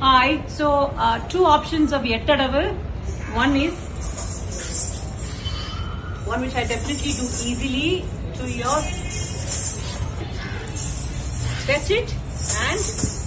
Hi. So two options of yettadavu. One is one which I definitely do easily to your stretch it and